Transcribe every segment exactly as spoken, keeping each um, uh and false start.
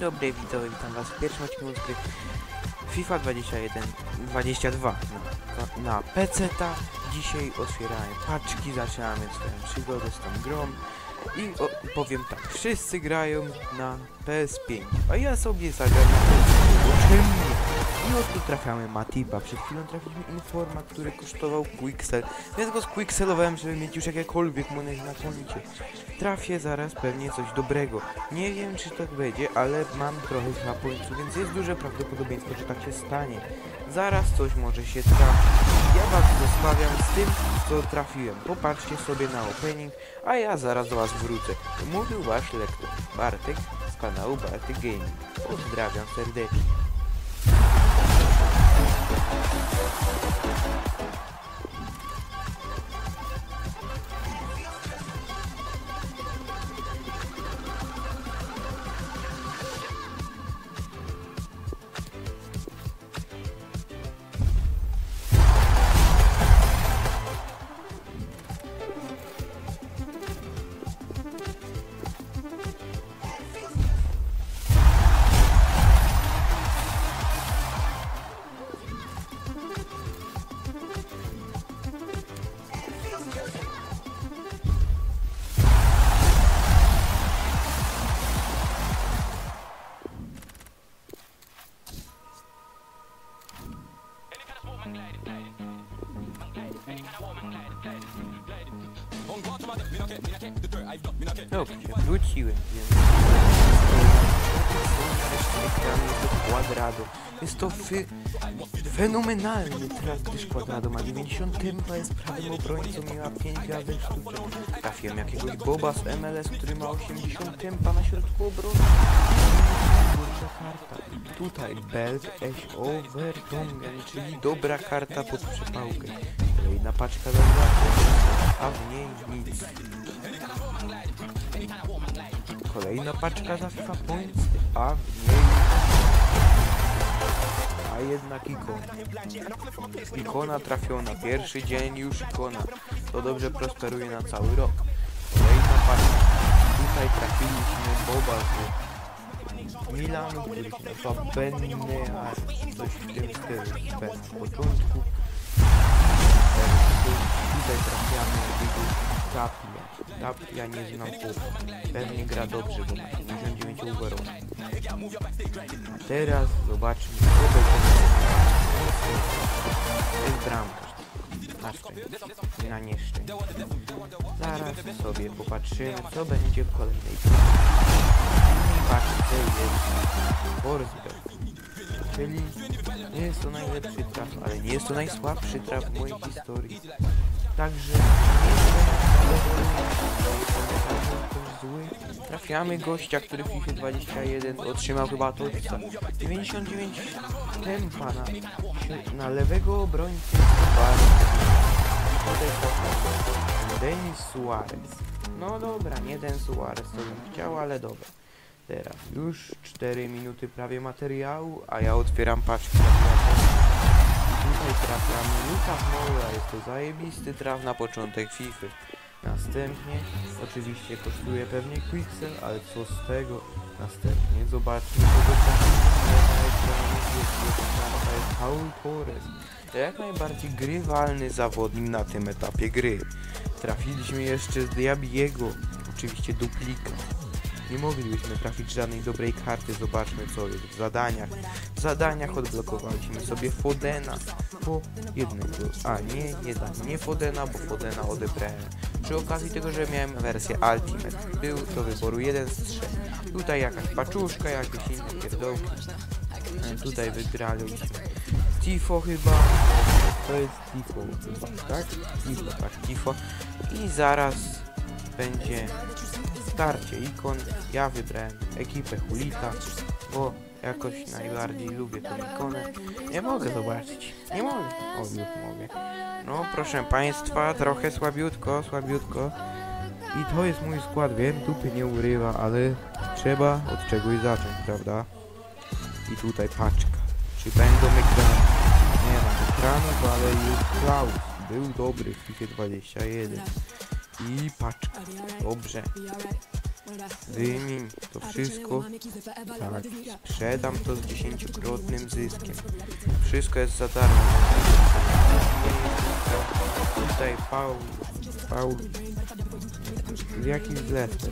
dobry, widzowie, witam was w pierwszym odcinku z gry FIFA dwadzieścia jeden dwadzieścia dwa na, na peceta. Dzisiaj otwieramy paczki, zaczynamy swoją przygodę z tą grą i o, powiem tak, wszyscy grają na P S pięć, a ja sobie zagram na P S pięć, i oto trafiamy Matipa. Przed chwilą trafiliśmy Informa, który kosztował Quicksell, więc go squicksellowałem, żeby mieć już jakiekolwiek monety na koncie. Trafię zaraz pewnie coś dobrego. Nie wiem, czy tak będzie, ale mam trochę hapońcu, więc jest duże prawdopodobieństwo, że tak się stanie. Zaraz coś może się trafić. Ja was zostawiam z tym, co trafiłem. Popatrzcie sobie na opening, a ja zaraz do was wrócę. Mówił wasz lektor Bartek z kanału Bartek Gaming. Pozdrawiam serdecznie. Dobrze, wróciłem, więc jest to Quadrado. Jest to fy... fenomenalny traf, gdyż Quadrado ma dziewięćdziesiąt tempa, jest prawym obrońcą, miała pięć gwiazdek sztuczek. Trafiłem jakiegoś Boba z M L S, który ma osiemdziesiąt tempa na środku obrony. Duża karta. I tutaj Belt Ash Overtongen, czyli dobra karta pod przepałkę. Kolejna paczka do a w niej nic. Kolejna paczka za FIFA Points, a w niej... A jednak ikona. Ikona trafiona. Pierwszy dzień już ikona. To dobrze prosperuje na cały rok. Kolejna paczka. Tutaj trafiliśmy Boba z Milanu, który się nazywa Bennear. Coś w tym stylu. Bez początku. Tutaj trafiamy jakiegoś Tapia. Tapia nie znam chłopa. Pewnie gra dobrze, bo ma siedemdziesiąt dziewięć overall. A teraz zobaczmy, co będzie. To jest bramkarz. Na szczęście. Na nieszczęście. Zaraz sobie popatrzymy, co będzie w kolejnej paczce. Jest Forsberg. Czyli nie jest to najlepszy traf, ale nie jest to najsłabszy traf w mojej historii. Także nie jest to zły. Trafiamy gościa, który w FIFA dwadzieścia jeden otrzymał chyba to dziewięćdziesiąt dziewięć tempa na, na lewego obrońcę. Denis Suarez. No dobra, nie ten Suarez, co bym chciał, ale dobra. Teraz już cztery minuty prawie materiału, a ja otwieram paczki. Tutaj trafiamy Luka Moura, jest to zajebisty traf na początek FIFA. Następnie oczywiście kosztuje pewnie Quicksell, ale co z tego? Następnie zobaczmy, kogo trafimy na ekranie. To jest Paul Torres. To jak najbardziej grywalny zawodnik na tym etapie gry. Trafiliśmy jeszcze z Diabiego, oczywiście duplika. Nie moglibyśmy trafić żadnej dobrej karty, zobaczmy co jest w zadaniach. W zadaniach odblokowaliśmy sobie Fodena po jednego, a nie, jednak nie Fodena, bo Fodena odebrałem. Przy okazji tego, że miałem wersję Ultimate, był do wyboru jeden z trzech. Tutaj jakaś paczuszka, jakieś inne pierdołki. Tutaj wygraliśmy Tifo chyba, to jest Tifo chyba, tak? Tifo, tak, Tifo. I zaraz będzie starcie ikon. Ja wybrałem ekipę Hulita, bo jakoś najbardziej lubię tę ikonę. Nie mogę zobaczyć. Nie mogę. O, już mogę. No proszę państwa, trochę słabiutko, słabiutko. I to jest mój skład, wiem, dupy nie urywa, ale trzeba od czegoś zacząć, prawda? I tutaj paczka. Czy będą ekrany? Nie ma ekranów, ale już Klaus był dobry w FIFA dwadzieścia jeden. I paczka. Dobrze. Wymień to wszystko. Tak, sprzedam to z dziesięciokrotnym zyskiem. Wszystko jest za darmo. Tutaj Paul, Paul, jakiś zlew.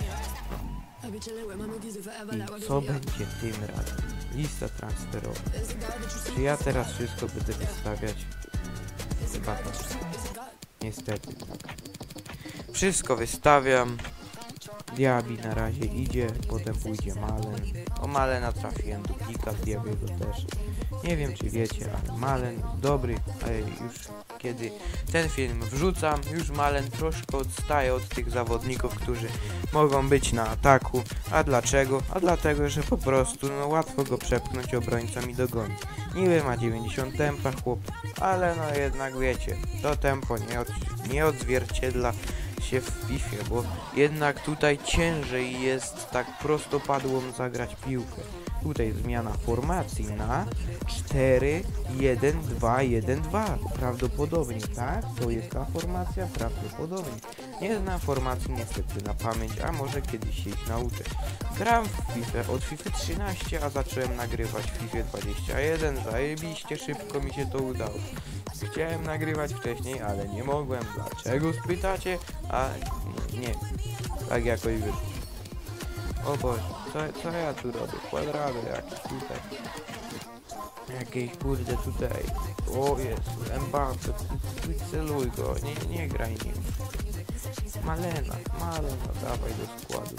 I co będzie tym razem? Lista transferowa. Czy ja teraz wszystko będę wystawiać? Chyba to. Niestety tak. Wszystko wystawiam. Diabi na razie idzie, potem pójdzie Malen. O Malena trafiłem, duplika Diabiego też. Nie wiem czy wiecie, ale Malen jest dobry, ale już kiedy ten film wrzucam, już Malen troszkę odstaje od tych zawodników, którzy mogą być na ataku. A dlaczego? A dlatego, że po prostu no łatwo go przepchnąć obrońcom i dogonić. Niby ma dziewięćdziesiąt tempa chłop, ale no jednak wiecie, to tempo nie, od, nie odzwierciedla się w Fifie, bo jednak tutaj ciężej jest tak prostopadłą zagrać piłkę. Tutaj zmiana formacji na cztery jeden dwa jeden dwa. Prawdopodobnie, tak? To jest ta formacja? Prawdopodobnie. Nie znam formacji niestety na pamięć, a może kiedyś się ich nauczę. Gram w FIFA od FIFA trzynaście, a zacząłem nagrywać w FIFA dwadzieścia jeden. Zajebiście szybko mi się to udało. Chciałem nagrywać wcześniej, ale nie mogłem. Dlaczego spytacie? A nie, nie. Tak jakoś wyszło. O Boże, co, co ja tu robię? Kwadrady jakieś tutaj. Jakieś kurde tutaj. O Jezu, Mbappe, celuj go, nie, nie graj nim. Malena, Malena, dawaj do składu.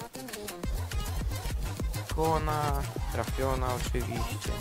Kona, trafiona oczywiście.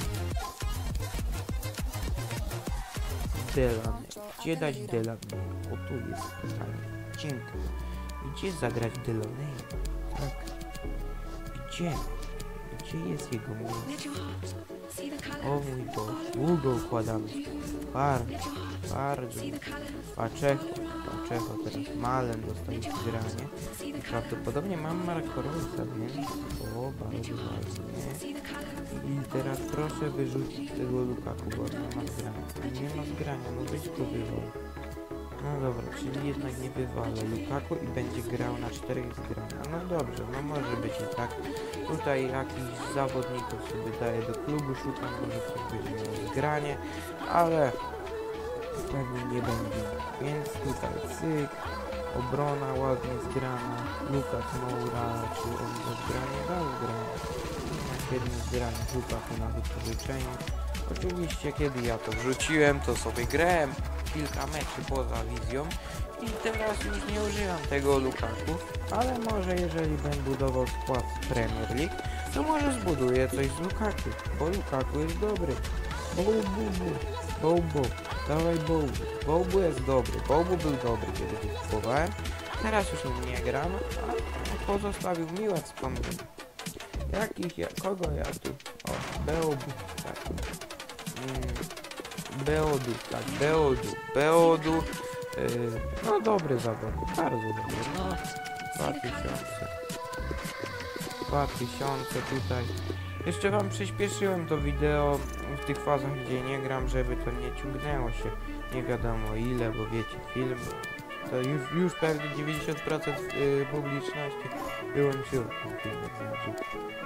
Delany, gdzie dać Delany? O tu jest pytanie. Dzięki. Gdzie zagrać Delany? Tak. Gdzie? Gdzie jest jego miejsce? O mój Boże, długo układamy. Bardzo, bardzo. Paczecho, Paczecho, teraz Malen dostaje granie. I prawdopodobnie mam Marco Roysa, więc o, bardzo ładnie. I teraz proszę wyrzucić tego Lukaku, bo nie ma zgrania. Nie ma zgrania, no weź go wywal. No dobra, czyli jednak nie wywalę Lukaku i będzie grał na czterech zgrania. No dobrze, no może być i tak. Tutaj jakiś zawodników sobie daje do klubu, szukam, może coś będzie miał zgranie, ale pewnie nie będzie. Więc tutaj cyk, obrona ładnie zgrana, Lukas Moura, czy on do zgrania dał zgranie. Jednym zgranie Lukaku na wypożyczeniu. Oczywiście kiedy ja to wrzuciłem, to sobie grałem kilka meczy poza wizją i teraz już nie używam tego Lukaku, ale może jeżeli będę budował skład z Premier League, to może zbuduję coś z Lukaku, bo Lukaku jest dobry. Bołbu, Bołbu, dawaj Bołbu. Bołbu jest dobry, Bołbu był dobry kiedy go kupowałem, teraz już nim nie gram, a pozostawił miłe wspomnienia. Jakich ja, kogo ja tu? O, Beobu, tak. Mm. Beodu, tak, Beodu, Beodu, yy, no dobry zawodnik, bardzo dobry, no, dwa tysiące, dwa tysiące tutaj, jeszcze wam przyspieszyłem to wideo w tych fazach, gdzie nie gram, żeby to nie ciągnęło się, nie wiadomo ile, bo wiecie, film, to już, już pewnie dziewięćdziesiąt procent yy, publiczności wyłączyło ten film, znaczy,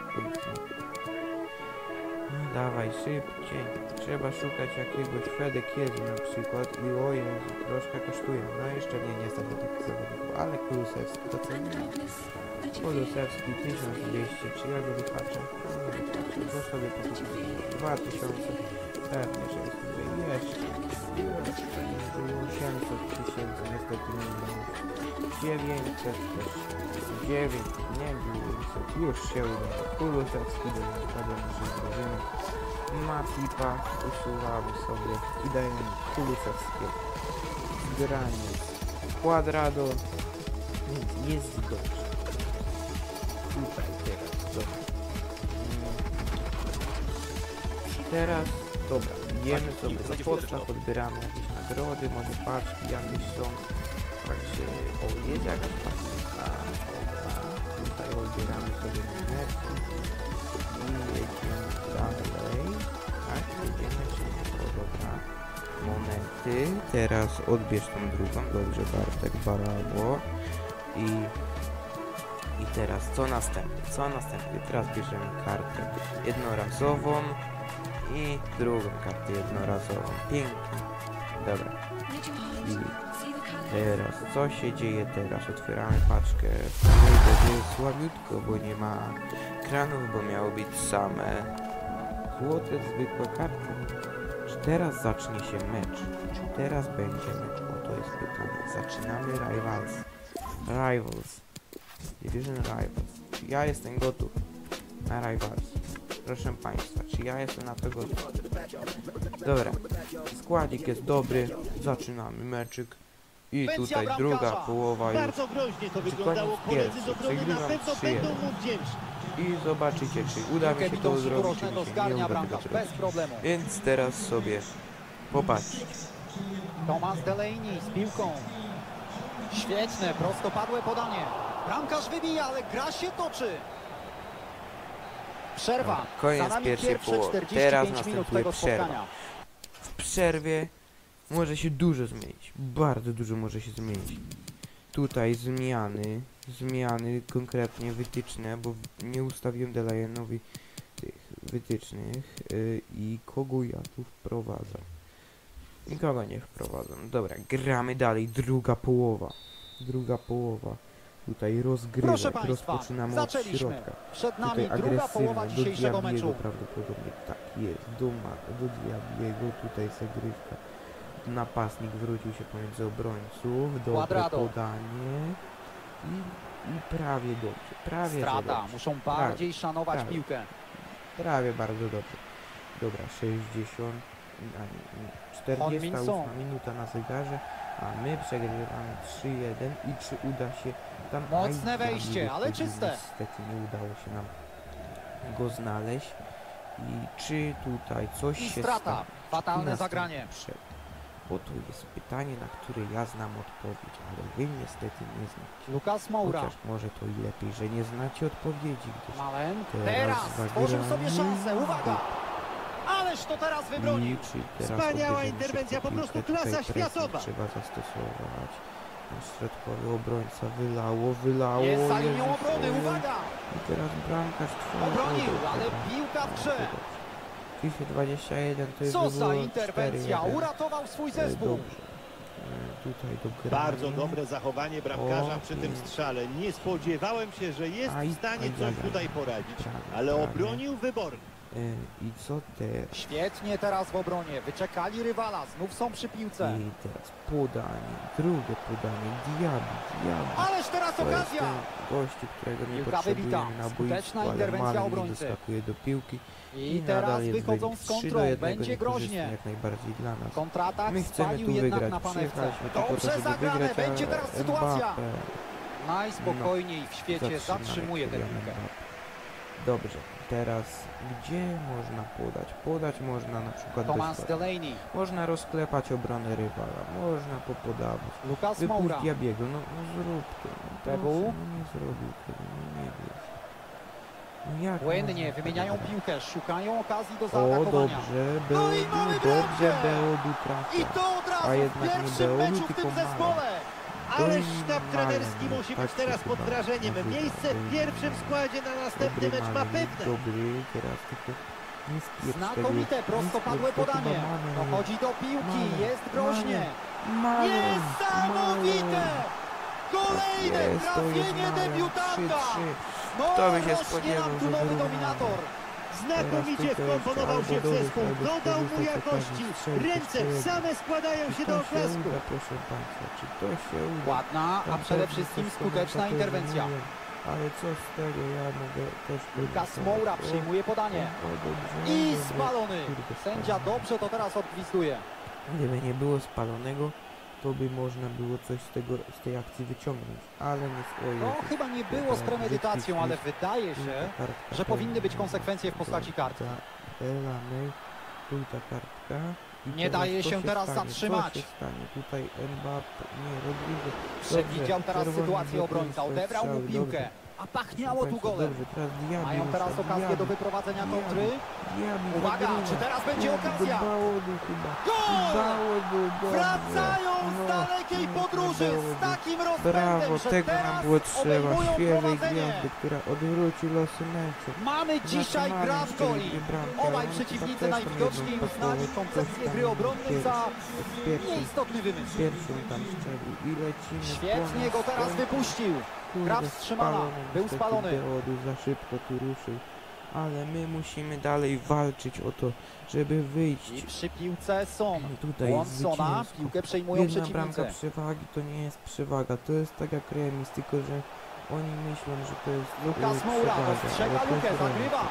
no, dawaj szybciej, trzeba szukać jakiegoś Fedekiezi na przykład i o Jezu, troszkę kosztuje, no jeszcze mnie nie stać do takich zawodników, ale Kulusewski to co nie? Kulusewski tysiąc dwieście, czy ja go wypatrzę? No nie wypatrzę, to sobie posłuchaj, dwa tysiące, pewnie, że jest tutaj jeszcze, jeszcze nie było osiemset tysięcy, niestety nie było, dziewięćset też, dziewięć, nie było, już się udało, Kulusewski do naprawdę naszej drużyny. Matipa usuwamy sobie i dajemy Kulusewskiego. Zgranie Quadrado, więc jest dobrze. Tutaj teraz, dobra. Teraz, dobra, jemy sobie do podstaw, odbieramy jakieś nagrody, może paczki jakieś są. Także, o, jest jakaś paczka, dobra. Tutaj odbieramy sobie monetki i jedziemy dalej. Tak, jedziemy, czyli to dobra. Monety, teraz odbierz tą drugą, dobrze Bartek, brawo. I I teraz co następne? Co następne? Teraz bierzemy kartę jednorazową i drugą kartę jednorazową. Pięknie. Dobra. I teraz co się dzieje teraz? Otwieramy paczkę. Będzie słabiutko, bo nie ma kranów, bo miało być same złote, zwykłe karty. Czy teraz zacznie się mecz? Czy teraz będzie mecz? O, to jest pytanie. Zaczynamy Rivals. Rivals. Division Rivals. Czy ja jestem gotów na Rivals? Proszę Państwa, czy ja jestem na to gotów? Dobra. Składzik jest dobry. Zaczynamy meczyk. I tutaj druga połowa już. Bardzo groźnie to Czy wyglądało. koniec Koledzy pierwszy? z obrony na Przegrywam pewno trzy będą jeden. mu wdzięczni. I zobaczycie, czy uda mi się to zrobić, czy mi się nie zgarnia uda tego bramkarz bez zrobić. problemu. Więc teraz sobie popatrzcie. Thomas Delaney z piłką. Świetne, prostopadłe podanie. Bramkarz wybija, ale gra się toczy. Przerwa. Koniec Za nami pierwszej pierwsze połowy. czterdzieści Teraz pięć minut następuje tego przerwa. spotkania. W przerwie może się dużo zmienić. Bardzo dużo może się zmienić. Tutaj zmiany, zmiany konkretnie wytyczne, bo nie ustawiłem Delayenowi tych wytycznych yy, i kogo ja tu wprowadzam. Nikogo nie wprowadzam. Dobra, gramy dalej. Druga połowa. Druga połowa. Tutaj rozgrywek. Państwa, Rozpoczynamy od zaczęliśmy. środka. Przed nami Tutaj druga połowa agresywne, dzisiejszego do Diabiego meczu. prawdopodobnie tak jest, do, ma, do Diabiego, tutaj zagrywka, napastnik wrócił się pomiędzy obrońców, dobre Quadrado. podanie i, i prawie dobrze, prawie że Strata. dobrze, Muszą bardziej szanować prawie. piłkę. prawie bardzo dobrze. Dobra, sześćdziesiąt, a nie, nie, czterdziesta ósma minuta na zegarze, a my przegrywamy trzy jeden i czy uda się tam... Mocne aj, wejście, Diabiego ale wchodził, czyste. Niestety nie udało się nam go znaleźć. I czy tutaj coś I się strata. stanie? Fatalne Następny zagranie. przed. Bo to jest pytanie, na które ja znam odpowiedź, ale wy niestety nie znacie. Lukas Moura. Chociaż może to i lepiej, że nie znacie odpowiedzi, gdyż Malen. teraz Teraz stworzył sobie zagramy. szansę. Uwaga! Ależ to teraz wybronił. I czy teraz Wspaniała odbierzemy interwencja, szybko po prostu piłkę? Tutaj klasa pressing światowa. trzeba zastosować. Ten środkowy obrońca wylało, wylało. Jest za linią Jezus, obrony. ojej. Uwaga! I teraz bramkarz tworzy. Obronił, ale piłka w grze. FIFA dwadzieścia jeden to jest Co by za było interwencja. cztery jeden. Uratował swój E, zespół. Dobrze. E, Tutaj dogranie. Bardzo dobre zachowanie bramkarza O, przy tym pięknie. strzale. Nie spodziewałem się, że jest Aj, w stanie aj, coś aj, aj. tutaj poradzić. Prawie, Ale prawie. obronił wybornie. E, I co teraz? Świetnie teraz w obronie. Wyczekali rywala. Znów są przy piłce. I teraz podanie, drugie podanie, Diaby, Diaby. Ależ teraz To jest okazja. ten gościu, którego nie Piłka potrzebujemy wybita. na Skuteczna boisku, ale interwencja Malen obrońcy. doskakuje do piłki. I I teraz nadal jest wychodzą wynik z trzy do kontrą. jednego, Będzie niekorzystny groźnie. jak najbardziej dla nas. Kontratak My chcemy spalił tu jednak wygrać. na panewce. Przyjechaliśmy tu po to, Dobrze żeby zagrane. wygrać, Będzie ale teraz sytuacja. Mbappe Najspokojniej w świecie zatrzymaj zatrzymuje tę Kyliana piłkę. Mbappe. Dobrze, teraz gdzie można podać? Podać można na przykład do Thomas środka. Delaney. Można rozklepać obronę rywala, można popodawać. Lukas Wypuść Moura. Diabiego, no, no zrób to. No, Pebu. proszę, no nie zrobił tego, no nie wiesz. No jak Błędnie można wymieniają tak piłkę. Szukają okazji do grać? O, zaatakowania. dobrze, No Beodu, i mamy dobrze, bramkę! Beodu I trafia. to od razu A w jednak nie pierwszym Beodu, meczu w tylko tym Malen. zespole. Ale Doj sztab Malen, trenerski musi być tak teraz się pod chyba wrażeniem. nazywa, Miejsce w Doj pierwszym Malen. składzie na następny Dobry mecz ma Malen, pewne. Dobry, teraz tylko nie spieprz Znakomite, tego, prostopadłe nie spieprz, to podanie. chyba Malen. Dochodzi do piłki, Malen, jest groźnie. Malen, Niesamowite! Malen. Kolejne Jest, to jest trafienie Malen. debiutanta! trzy trzy. No, Kto by się rośnie spodziewał, nam tu że nowy wyrównamy. dominator. Znakomicie Teraz tutaj wkomponował albo się w dobry, zespół. albo Dodał mu skorzystać z jakości. okazji, strzelić Ręce jeszcze same składają Czy się to do się oklasku. uda, proszę Państwa, czy to się uda? Ładna, a Tam przede pewnie wszystkim coś skuteczna komentatorzy interwencja. mówią, ale co z tego, ja mogę też Lukas powiedzieć, Moura o, przyjmuje podanie. o, dobrze, I dobrze. spalony. Kurde, Sędzia spalony. dobrze to teraz odgwizduje. Gdyby nie było spalonego, to by można było coś z tego, z tej akcji wyciągnąć, ale nie... Oj, No Jezus. chyba nie było z premedytacją, ale wydaje się, Kartka że powinny być pełna. konsekwencje w postaci kartki. Elany, tu ta kartka. I Nie teraz daje co się teraz stanie? zatrzymać. Co się stanie? Tutaj Mbappe, nie, Rodrigo. Przewidział Dobrze, teraz czerwony sytuację blokuje obrońca, swoje odebrał mu strzały, piłkę. dobrze. A pachniało tu Państwo, golem. dobrze, teraz Diaby Mają rusza, teraz okazję Diaby, do wyprowadzenia Diaby, kontry. Diaby, Uwaga, wygrywa. czy teraz będzie Diaby okazja? do Bałodu chyba. Gol! Bałodu, dobrze. Wracają z No, dalekiej piękny podróży z Bałodu. takim rozpędem, Brawo, że tego nam teraz było trzeba, obejmują świeżej prowadzenie. gwiazdy, która odwróci losy meczu. Mamy dzisiaj Zatrzymamy gra w jeszcze goli. dwie bramki, Obaj ale przeciwnicy chyba też tam najwidoczniej jedną uznali pasować, koncepcję coś gry tam obronnej pier- za pierwszym- nieistotny wymysł. Pierwszym tam strzelił i lecimy. Świetnie po go nas. teraz Kurde, wypuścił. Gra wstrzymana. spalony Był niestety spalony. Beodu, za szybko tu ruszył. Ale my musimy dalej walczyć o to, żeby I wyjść. przy piłce są. Tutaj Łącona, zwycięstwo. piłkę przejmują Jedna bramka przeciwnicy. przewagi to nie jest przewaga, to jest tak jak remis, tylko że oni myślą, że to jest Lukas e, Moura przewaga, dostrzega ale to lukę, jest remis. zagrywa.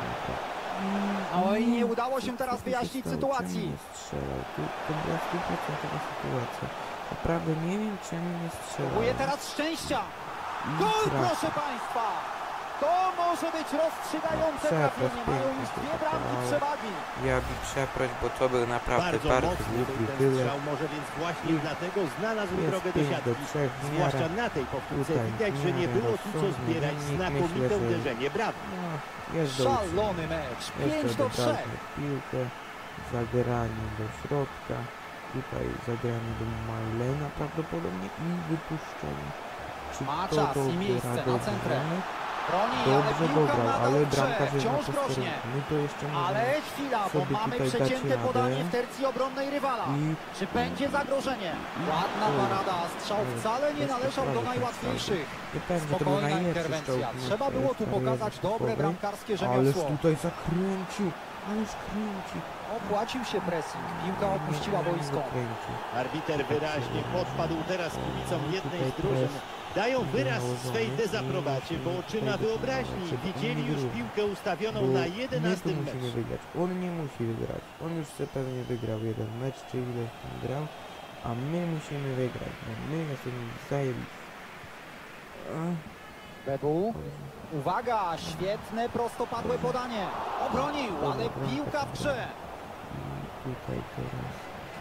Oj, nie udało się teraz Co tu wyjaśnić stało? sytuacji. Czemu nie strzelał? Tu, to była stuprocentowa sytuacja. Naprawdę nie wiem, czemu nie strzelał. Próbuje teraz szczęścia. I Gol, trafił. proszę Państwa! To może być rozstrzygające Przeproś, trafienie. Mają pięknie już to dwie bramki zagrało. przewagi. Ja bym przeproś, bo to był naprawdę Bardzo bardzo mocny głupi był ten tyle. strzał, może więc właśnie I dlatego znalazł jest drogę do pięć do siatki. trzech w Zwłaszcza miarę. na tej powtórce Tutaj widać, że nie w miarę było tu co rozsądny zbierać. wynik. Znakomite Myślę, że- uderzenie, brawo. No, jest do utrzymania. Szalony mecz. pięć Jeszcze do dodamy trzech. piłkę, zagranie do środka, tutaj zagranie do Marlena prawdopodobnie i wypuszczenie. Czy Ma kto czas to i miejsce gra na dobrze? centrę. Broni, ale Dobrze piłka dobrał, nadal ale w grze. bramkarz jest Wciąż na groźnie. My to jeszcze Ale możemy chwila, bo sobie mamy tutaj dać przecięte radę. podanie w tercji obronnej rywala. i Czy będzie zagrożenie? Ładna Oj. parada, strzał Oj. wcale nie Też należał do prawie tak najłatwiejszych. nie pewnie to był Spokojna najlepszy interwencja. strzał w Trzeba naszej było tu karierze pokazać dobre sportowej. bramkarskie Ależ rzemiosło. tutaj zakręcił, ależ kręci. Opłacił się pressing. Piłka opuściła Nie, nie, nie boisko. dokręci. Arbiter wyraźnie podpadł teraz kibicom jednej z drużyn. Dają wyraz swej dezaprobacie, bo oczyma wyobraźni widzieli już piłkę ustawioną Bo na my tu jedenastym musimy meczu. wygrać. On nie musi wygrać. On już sobie pewnie wygrał jeden mecz, czy ileś tam grał. A my musimy wygrać, bo my jesteśmy zajebiści. Ach, Bebu. Uwaga, świetne prostopadłe podanie. Obronił, ale piłka w grze. I tutaj teraz...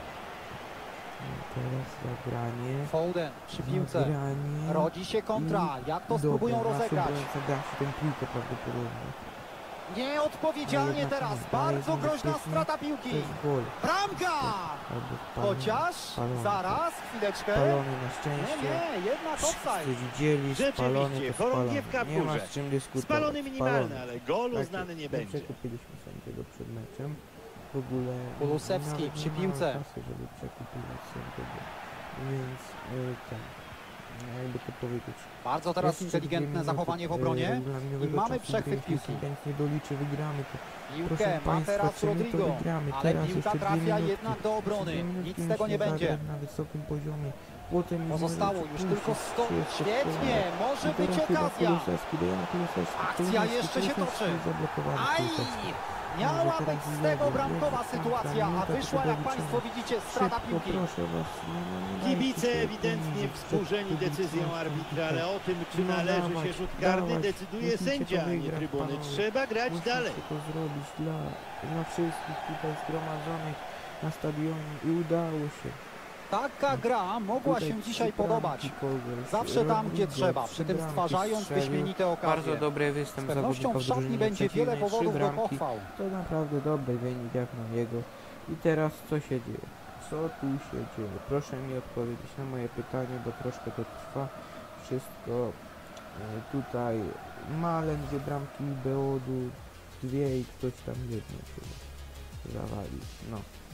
Teraz zagranie. Foden przy piłce. Zagranie. Rodzi się kontra. Jak to spróbują Dobra, rozegrać? Zagra się tę piłkę prawdopodobnie. Nieodpowiedzialnie Ale teraz. jednak Bardzo nie, groźna bezpiecznie. strata To piłki. jest gol. Bramka! Albo spalony. Chociaż, Spalony. zaraz, chwileczkę. Spalony na Nie, szczęście. nie, jednak Wszyscy offside. widzieli, spalony Rzeczywiście, to spalony. chorągiewka w Nie ma górze. z czym dyskutować. Spalony minimalny, Spalony. ale gol Tak uznany jest. nie My będzie. przekupiliśmy sędziego przed meczem. W ogóle... Kulusewski nawet przy nie piłce. mamy kasy, żeby przekupić sędziego. Więc y, ten... Jakby to powiedzieć. Bardzo teraz Jeszcze inteligentne dwie minuty, zachowanie w y, obronie. regulaminowego I mamy czasu przechwyt gry. Jeśli piłki. Sędzia nic nie doliczy, wygramy to. Piłkę Proszę ma państwa, teraz czy my to Rodrigo. wygramy? Ale Teraz piłka jeszcze dwie trafia minutki. jednak do obrony. Dwie minutki Nic z tego nie musimy będzie. zagrać na wysokim poziomie. Potem Pozostało możemy już przypuścić, tylko sto. czy jeszcze Świetnie, wpłynie. może I być teraz chyba okazja. Kulusewski, Dejan Kulusewski. Akcja Kulusewski, jeszcze się Kulusewski toczy. zablokowany Aj! Kulusewski. Miała Może być teraz z lewy, tego lewy, bramkowa kontra, sytuacja, a minuta wyszła, do jak wyliczenia. Państwo widzicie, strata Szybko, piłki. proszę was, nie, no, nie dajcie Kibice się ewidentnie poniżyć przed wzburzeni decyzją publicznością arbitra, tutaj. ale o tym, czy No należy dawać, się rzut karny, dawać. decyduje Musicie to sędzia, a nie wygrać, trybuny. panowie. Trzeba grać Musicie dalej. to zrobić dla, dla wszystkich tutaj zgromadzonych na stadionie i udało się. Taka gra mogła Tutaj się trzy dzisiaj bramki podobać. Kołgel, Zawsze tam, Rodrigo, gdzie trzeba, trzy przy tym bramki stwarzając strzelił. wyśmienite Bardzo okazje. dobry występ Z pewnością zawodnika w w szatni drużynie będzie wiele przeciwnej, trzy powodów do bramki. pochwał. To naprawdę dobry wynik jak na niego. I teraz co się dzieje? Co tu się dzieje? Proszę mi odpowiedzieć na moje pytanie, bo troszkę to trwa. Wszystko e, tutaj Malen, dwie bramki, Beodu, dwie i ktoś tam jedną chyba zawalił. No.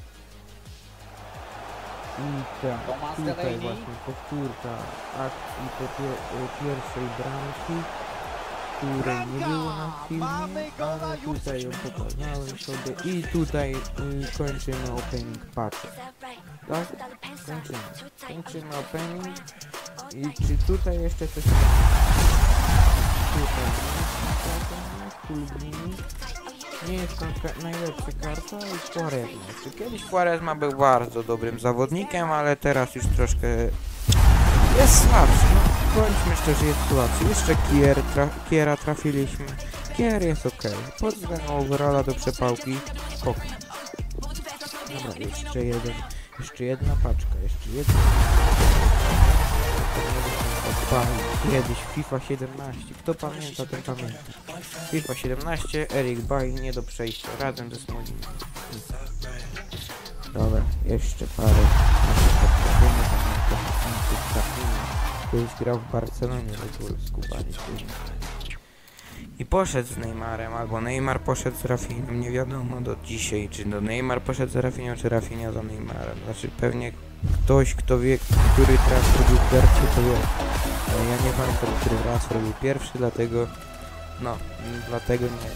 I tak, Thomas tutaj Delaney. właśnie powtórka akcji po pie e, pierwszej bramki, której nie było na filmie, Mamy gola ale już! tutaj ją pokazałem sobie i tutaj y, kończymy opening patch. Tak? Kończymy. Kończymy opening i czy tutaj jeszcze coś... Tutaj nie? Nie jest to ka najlepsza karta i Quaresma. Jeszcze kiedyś Quaresma był bardzo dobrym zawodnikiem, ale teraz już troszkę jest słabszy. No, bądźmy szczerzy, jest słabszy. Jeszcze Kier, tra Kiera trafiliśmy. Kier jest ok. Pod względem overalla do przepałki spoko. Dobra, jeszcze jeden. Jeszcze jedna paczka, jeszcze jedna. Kiedyś FIFA siedemnaście. Kto pamięta, ten pamięta. FIFA siedemnaście, Eric Bay nie do przejścia, razem ze Smoliną. Dobra, jeszcze parę kiedyś grał w Barcelonie w ogóle z Kubani. I poszedł z Neymarem, albo Neymar poszedł z Rafinhą, nie wiadomo do dzisiaj, czy do Neymar poszedł z Rafinhą, czy Rafinha za Neymarem. Znaczy pewnie ktoś, kto wie, który transfer był pierwszy, to wie. Ale ja nie pamiętam, który transfer był pierwszy, dlatego, no, dlatego nie.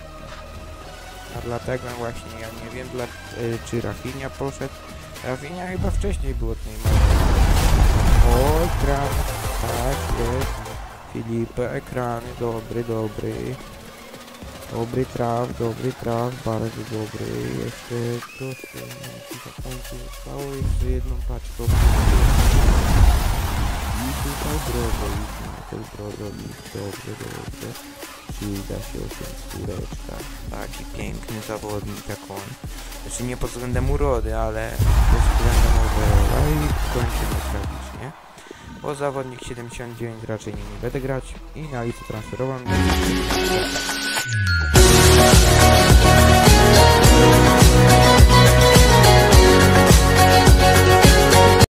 A dlatego właśnie ja nie wiem, dla, y, czy Rafinha poszedł. Rafinha chyba wcześniej był od Neymara. O, ekran, tak jest. Filipe, ekrany, dobry, dobry. Dobry traf, dobry traf, bardzo dobry. Jeszcze proszę, kilka punktów zostało, jeszcze jedną paczkę. I tutaj Brozovic, tutaj Brozovic, dobrze, dobrze. Przyda się o tym skóreczka. Taki piękny zawodnik jak on. Znaczy nie pod względem urody, ale pod względem overalla i kończymy tragicznie. Bo zawodnik siedemdziesiąt dziewięć raczej nie, nie będę grać i na listę transferową